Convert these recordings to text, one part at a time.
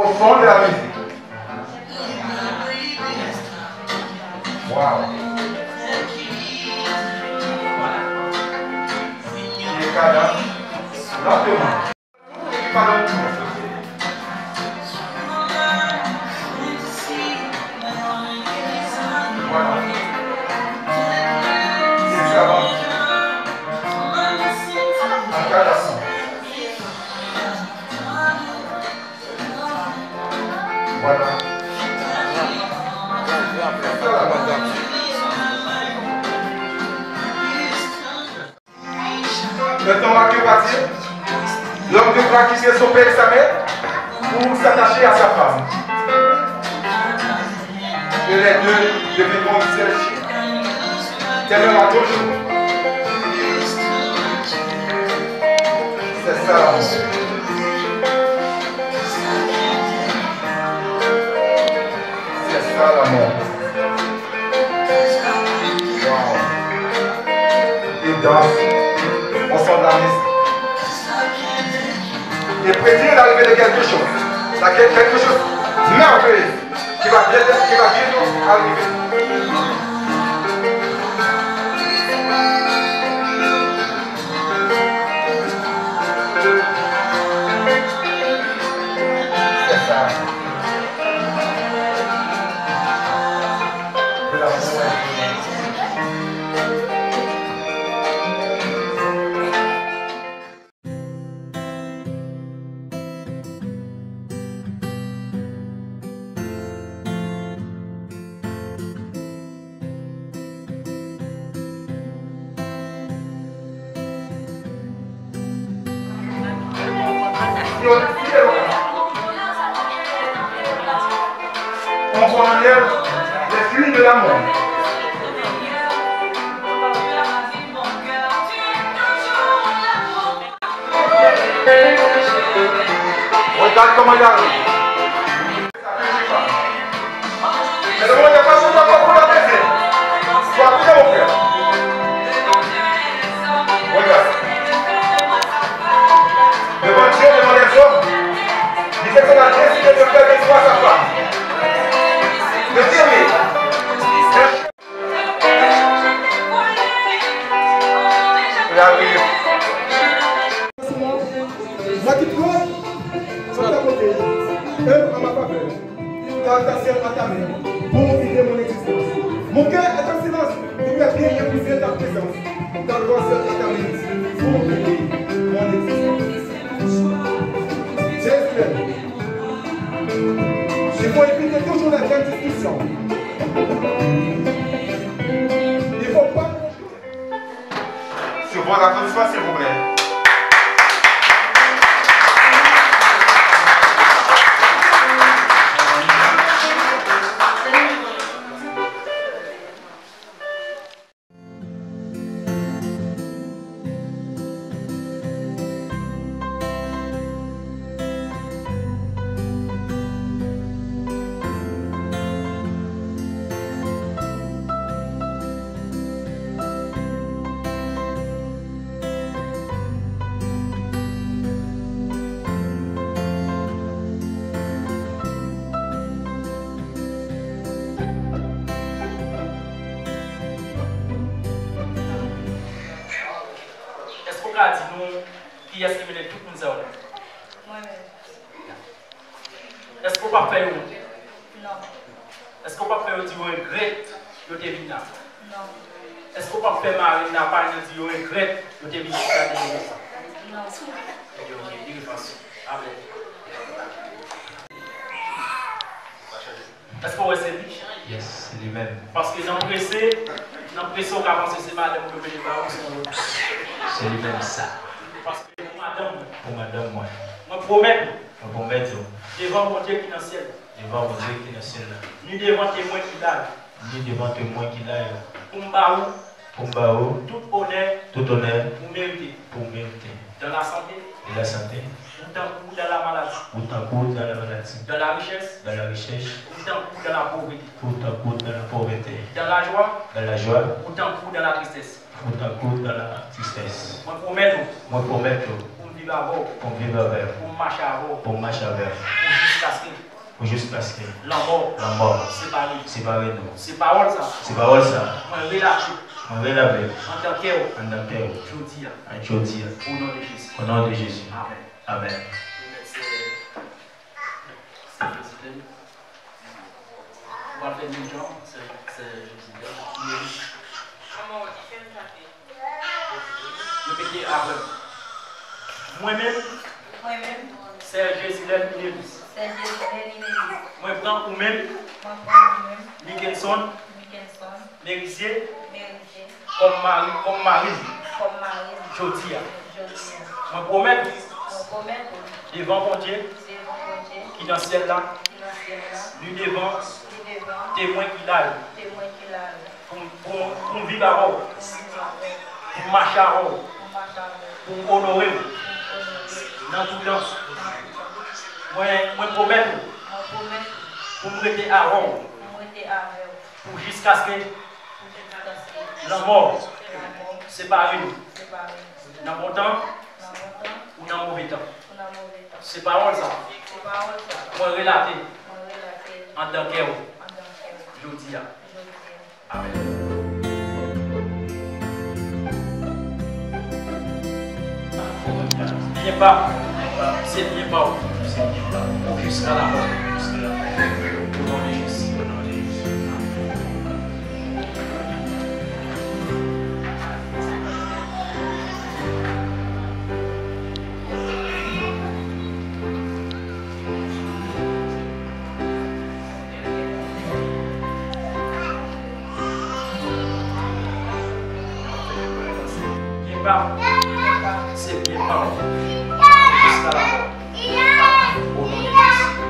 au fond de la musique. Wow. Il est cadavre. Lentement. Pas lentement. Voilà. Il s'avance. En cadavre. Voilà. Le temps va que partir. L'homme devra quitter son père et sa mère pour s'attacher à sa femme. Et les deux deviendront une seule chair. T'aimera toujours. C'est ça l'amour. C'est ça l'amour. Wow. Et danse. On sent de la musique. Et prédire l'arrivée de quelque chose. Quelque chose de merveilleux qui va bientôt arriver. C'est ça. De l'amour. On voit en elle les flux de l'amour. Regarde comment il arrive. Mais le monde n'est pas sur la pour la baiser. Sois prêt mon frère. Regarde. Devant Dieu, devant les hommes, il fait qu'on a décidé de faire des fois sa femme. De dire oui. Il arrive. Moi qui prends, sur ta côté, œuvre à ma faveur, car ta sœur à ta main, pour guider mon existence. Mon cœur est en silence, pour bien épuiser ta présence, car ton sœur à ta main, pour guider mon existence. Jésus, il faut éviter toujours la grande discussion. Il ne faut pas. Sur vos applaudissements, s'il vous plaît. Dis-nous qui est-ce qui mène tout le monde. Moi-même. Est-ce qu'on va faire Non. Est-ce qu'on va faire du regret de tes vies? Non. Est-ce qu'on va faire Marine n'a pas du regret de tes vies? Non. Est-ce qu'on va essayer? Yes, c'est lui-même. Parce que dans l'impression qu'avance c'est madame que je vais c'est lui-même ça. Parce que pour madame, moi. Je promets. Je promets devant mon Dieu qui est dans le ciel. Devant mon Dieu qui est dans le ciel. Ni devant témoin qui l'a. Ni devant témoin qui l'a. Pour Mbao. Tout honneur. Pour mériter. Dans la santé. De la santé. Ou dans la maladie. Dans la maladie. Dans la richesse. Dans la richesse. Ou dans la pauvreté. Dans la pauvreté. Dans la joie. Dans la joie. Ou dans la tristesse. Dans la tristesse. Moi promets. Pour vivre avant. Pour vivre avec. Pour marcher avant. Pour marcher avec. Pour jusqu'à ce que La la mort séparé nous. C'est parole ça. C'est parole ça. Moi relâché. On va laver. En tant que En tant que je dis. au Au nom de Jésus. Au nom de Jésus. Amen. Amen. C'est président. On va faire une jambe. C'est le petit Arlem. Moi-même, c'est Jésus l'Inélis. Moi, je prends vous-même, Mickelson, Méricier, comme Marie, Jodia. Je promets devant mon Dieu, qui dans le ciel là, lui devant, témoin qu'il a, pour vivre à vous, pour marcher à vous, pour honorer dans tout temps. Moi, promets pour me rester à Rome, pour jusqu'à ce que la mort sépare nous. Dans bon temps ou dans mauvais temps. C'est parole ça. Moi, relater en tant que je dis. Amen. Bien pas, c'est bien pas. Ou jusqu'à la mort. Au nom de Jésus. Bien pas, c'est bien pas. Jusqu'à la mort. Au nom de Jésus.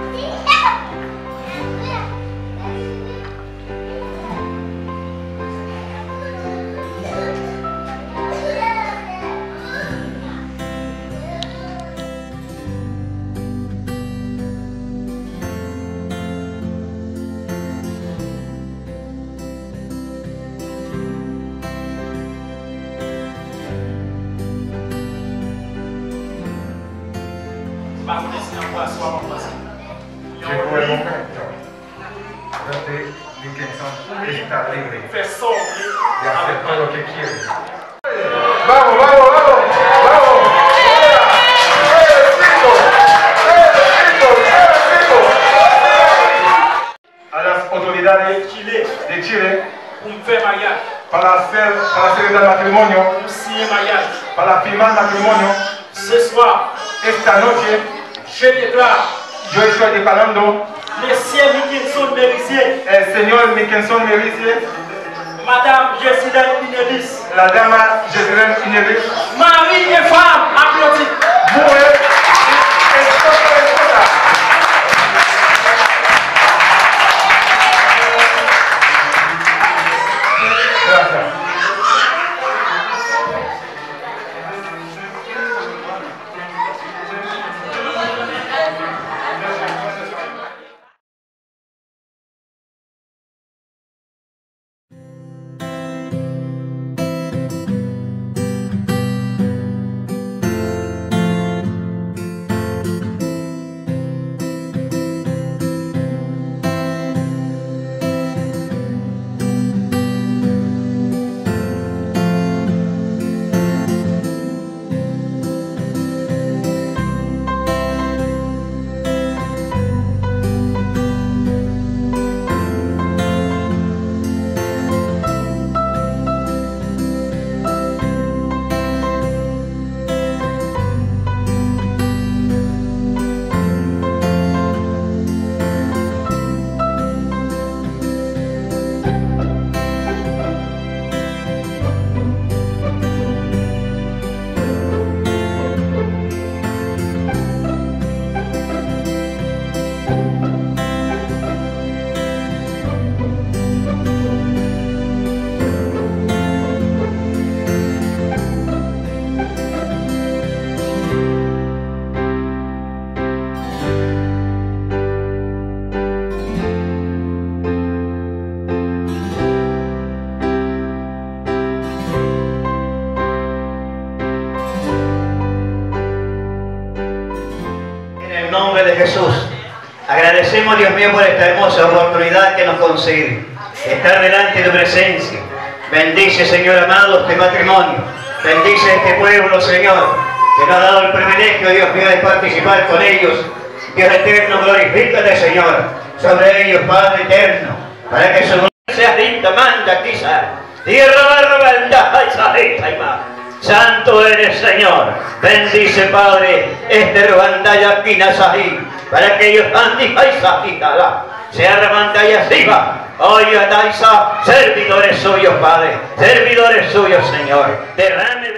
Pas vous laisser en voix, soit en face. Je pourrais mon frère. Restez Dickinson está libre. Fais sortir. De hacer todo lo que quiere. Vamos, vamos, vamos. Vamos. A las autoridades de Chile Pour me faire mariage. para celebrar matrimonio, Pour signer mariage. para firmar matrimonio, Ce soir, esta noche je déclare yo estoy declarando les cieux Mickelson Méricier, el señor Mickelson Mericie, Madame Jessilène Inélis, la dama Jezreel Inelis, mari et femme, applaudis. mujer, esposa. Gracias. nombre de Jesús. Agradecemos, Dios mío, por esta hermosa oportunidad que nos concede. Estar delante de tu presencia. Bendice, Señor amado, este matrimonio. Bendice este pueblo, Señor, que nos ha dado el privilegio, Dios mío, de participar con ellos. Dios eterno, glorifícate, Señor, sobre ellos, Padre eterno, para que su gloria sea dicta, manda, quizá. Tierra barra, santo eres, Señor. Bendice, Padre, este Rwandaya Kinasahí, para que ellos sea Rwandaya Siva. Oye, Taisa, servidores suyos, Padre, servidores suyos, Señor. Derrame